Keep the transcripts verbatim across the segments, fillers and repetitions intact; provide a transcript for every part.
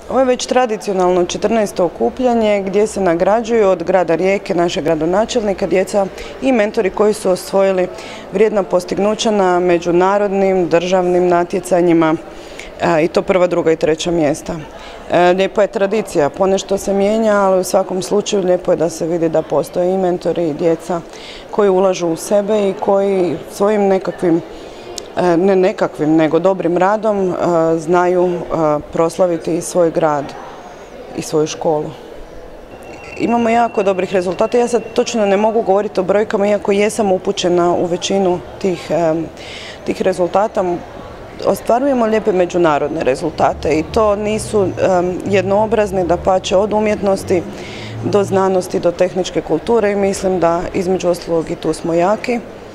Ovo je već tradicionalno četrnaesto okupljanje gdje se nagrađuju od grada Rijeke, našeg gradonačelnika, djeca i mentori koji su osvojili vrijedna postignuća na međunarodnim državnim natjecanjima i to prva, druga i treća mjesta. Lijepo je tradicija, ponešto se mijenja, ali u svakom slučaju lijepo je da se vidi da postoje i mentori i djeca koji ulažu u sebe i koji svojim nekakvim ne nekakvim, nego dobrim radom znaju proslaviti i svoj grad i svoju školu. Imamo jako dobrih rezultata. Ja sad točno ne mogu govoriti o brojkama, iako jesam upućena u većinu tih, tih rezultata. Ostvarujemo lijepe međunarodne rezultate i to nisu jednoobrazni, dapače od umjetnosti do znanosti, do tehničke kulture i mislim da između ostalog i tu smo jaki.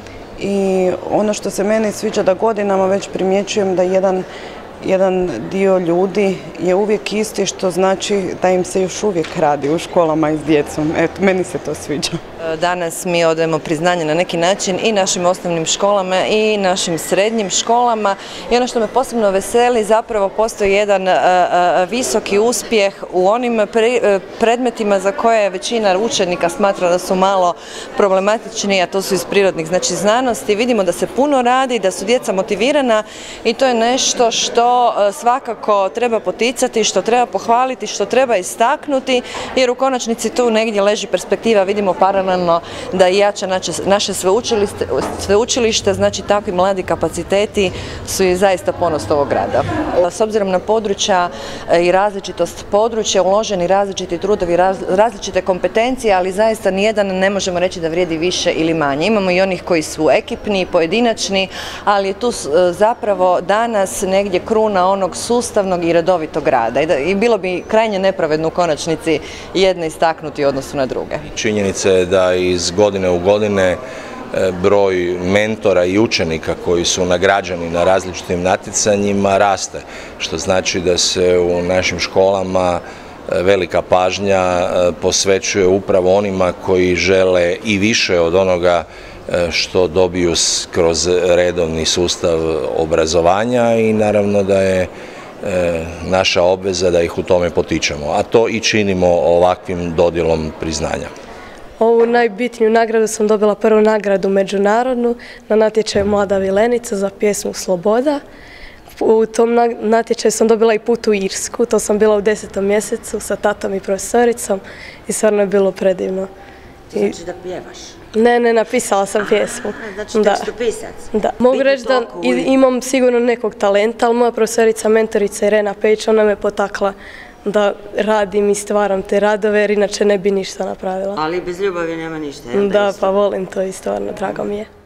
I ono što se meni sviđa da godinama već primjećujem da jedan, jedan dio ljudi je uvijek isti, što znači da im se još uvijek radi u školama i s djecom. Eto, meni se to sviđa. Danas mi odajemo priznanje na neki način i našim osnovnim školama i našim srednjim školama i ono što me posebno veseli, zapravo postoji jedan visoki uspjeh u onim predmetima za koje većina učenika smatra da su malo problematični, a to su iz prirodnih, znači znanosti. Vidimo da se puno radi, da su djeca motivirana i to je nešto što svakako treba poticati, što treba pohvaliti, što treba istaknuti, jer u konačnici tu negdje leži perspektiva, vidimo paralelno da i jača naše sveučilište, znači takvi mladi kapaciteti su i zaista ponos ovog grada. S obzirom na područja i različitost područja, uloženi različiti trudovi, različite kompetencije, ali zaista nijedan ne možemo reći da vrijedi više ili manje. Imamo i onih koji su ekipni, pojedinačni, ali je tu zapravo danas negdje kruna onog sustavnog i redovitog rada. I bilo bi krajnje nepravedno u konačnici jedne istaknuti u odnosu na druge. Činjenica je da iz godine u godine broj mentora i učenika koji su nagrađeni na različitim natjecanjima raste, što znači da se u našim školama velika pažnja posvećuje upravo onima koji žele i više od onoga što dobiju kroz redovni sustav obrazovanja i naravno da je naša obveza da ih u tome potičemo, a to i činimo ovakvim dodjelom priznanja. Ovu najbitniju nagradu sam dobila prvu nagradu međunarodnu na natječaju Mlada Vilenica za pjesmu Sloboda. U tom natječaju sam dobila i put u Irsku, to sam bila u desetom mjesecu sa tatom i profesoricom i stvarno je bilo predivno. To znači da pjevaš? Ne, ne, napisala sam pjesmu. Znači tekstopisac? Da. Mogu reći da imam sigurno nekog talenta, ali moja profesorica, mentorica Irena Pejić, ona me potakla da radim i stvaram te radove, jer inače ne bi ništa napravila. Ali bez ljubavi nema ništa, je li? Da, pa volim to i stvarno, drago mi je.